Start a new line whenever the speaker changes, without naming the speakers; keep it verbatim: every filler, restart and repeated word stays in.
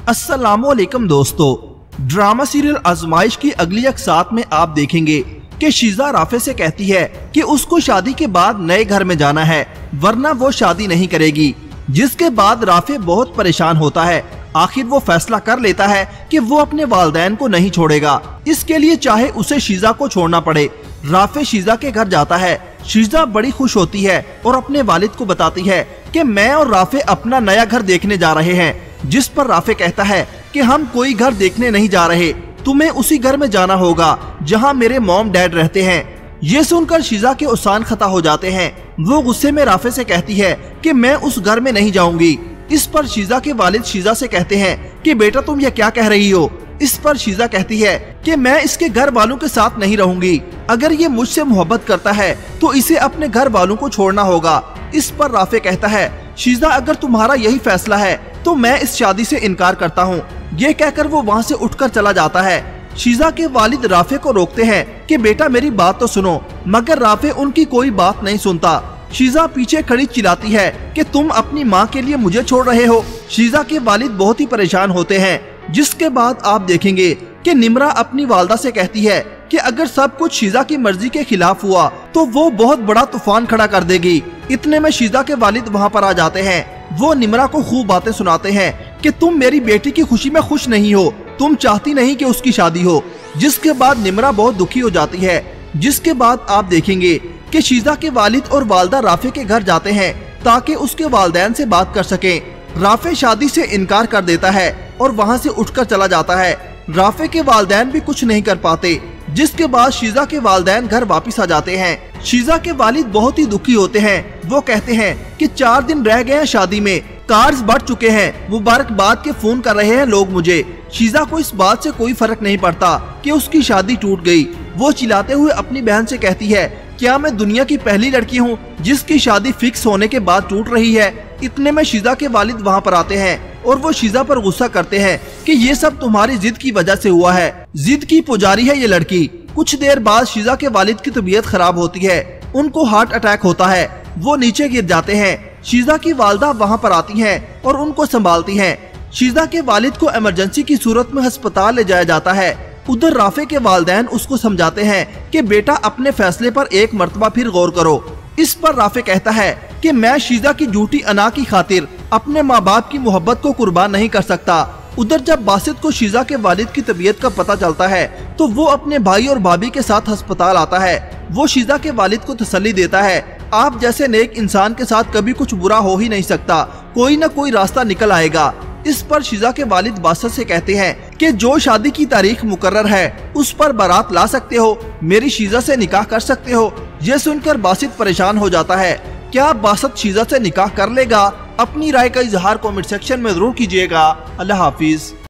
अस्सलामुअलैकुम दोस्तों, drama serial आजमाइश की अगली अक़सात में आप देखेंगे कि शीजा राफे से कहती है कि उसको शादी के बाद नए घर में जाना है वरना वो शादी नहीं करेगी। जिसके बाद राफे बहुत परेशान होता है। आखिर वो फैसला कर लेता है कि वो अपने वालिदैन को नहीं छोड़ेगा, इसके लिए चाहे उसे शीजा को छोड़ना पड़े। राफे शीजा के घर जाता है। शीजा बड़ी खुश होती है और अपने वालिद को बताती है कि मैं और राफे अपना नया घर देखने जा रहे हैं। जिस पर राफे कहता है कि हम कोई घर देखने नहीं जा रहे, तुम्हें उसी घर में जाना होगा जहां मेरे मॉम डैड रहते हैं। ये सुनकर शीजा के उसान खता हो जाते हैं। वो गुस्से में राफे से कहती है कि मैं उस घर में नहीं जाऊंगी। इस पर शीजा के वालिद शीजा से कहते हैं कि बेटा तुम ये क्या कह रही हो। इस पर शीजा कहती है कि मैं इसके घर वालों के साथ नहीं रहूंगी। अगर ये मुझसे मोहब्बत करता है तो इसे अपने घर वालों को छोड़ना होगा। इस पर राफे कहता है शीजा अगर तुम्हारा यही फैसला है तो मैं इस शादी से इनकार करता हूँ। ये कहकर वो वहाँ से उठकर चला जाता है। शीजा के वालिद राफे को रोकते हैं कि बेटा मेरी बात तो सुनो, मगर राफे उनकी कोई बात नहीं सुनता। शीजा पीछे खड़ी चिल्लाती है कि तुम अपनी माँ के लिए मुझे छोड़ रहे हो। शीजा के वालिद बहुत ही परेशान होते हैं। जिसके बाद आप देखेंगे कि निम्रा अपनी वालदा से कहती है कि अगर सब कुछ शीजा की मर्जी के खिलाफ हुआ तो वो बहुत बड़ा तूफान खड़ा कर देगी। इतने में शीजा के वालिद वहाँ पर आ जाते हैं। वो निम्रा को खूब बातें सुनाते हैं कि तुम मेरी बेटी की खुशी में खुश नहीं हो, तुम चाहती नहीं कि उसकी शादी हो। जिसके बाद निम्रा बहुत दुखी हो जाती है। जिसके बाद आप देखेंगे कि शीजा के वालिद और वालदा राफे के घर जाते हैं ताकि उसके वालिदैन से बात कर सकें। राफे शादी से इनकार कर देता है और वहाँ से उठकर चला जाता है। राफे के वालिदैन भी कुछ नहीं कर पाते। जिसके बाद शीजा के वालिदैन घर वापस आ जाते हैं। शीजा के वालिद बहुत ही दुखी होते हैं। वो कहते हैं कि चार दिन रह गए हैं शादी में, कार्ड्स बढ़ चुके हैं, मुबारकबाद के फोन कर रहे हैं लोग मुझे। शीजा को इस बात से कोई फर्क नहीं पड़ता कि उसकी शादी टूट गई। वो चिल्लाते हुए अपनी बहन से कहती है क्या मैं दुनिया की पहली लड़की हूँ जिसकी शादी फिक्स होने के बाद टूट रही है। इतने में शीजा के वालिद वहाँ पर आते हैं और वो शीजा पर गुस्सा करते हैं कि ये सब तुम्हारी जिद की वजह से हुआ है, जिद की पुजारी है ये लड़की। कुछ देर बाद शीजा के वालिद की तबीयत खराब होती है, उनको हार्ट अटैक होता है, वो नीचे गिर जाते हैं। शीजा की वालदा वहाँ पर आती हैं और उनको संभालती हैं। शीजा के वालिद को इमरजेंसी की सूरत में अस्पताल ले जाया जाता है। उधर राफे के वालिदैन उसको समझाते हैं कि बेटा अपने फैसले पर एक मर्तबा फिर गौर करो। इस पर राफे कहता है कि मैं शीजा की झूठी अना की खातिर अपने माँ बाप की मोहब्बत को कुर्बान नहीं कर सकता। उधर जब बासित को शीजा के वालिद की तबीयत का पता चलता है तो वो अपने भाई और भाभी के साथ अस्पताल आता है। वो शीजा के वालिद को तसल्ली देता है आप जैसे नेक इंसान के साथ कभी कुछ बुरा हो ही नहीं सकता, कोई न कोई रास्ता निकल आएगा। इस पर शीजा के वालिद बासित से कहते हैं कि जो शादी की तारीख मुकर्रर है उस पर बारात ला सकते हो, मेरी शीजा से निकाह कर सकते हो। ये सुनकर बासित परेशान हो जाता है। क्या बासित शीजा से निकाह कर लेगा? अपनी राय का इजहार कमेंट सेक्शन में जरूर कीजिएगा। अल्लाह हाफिज।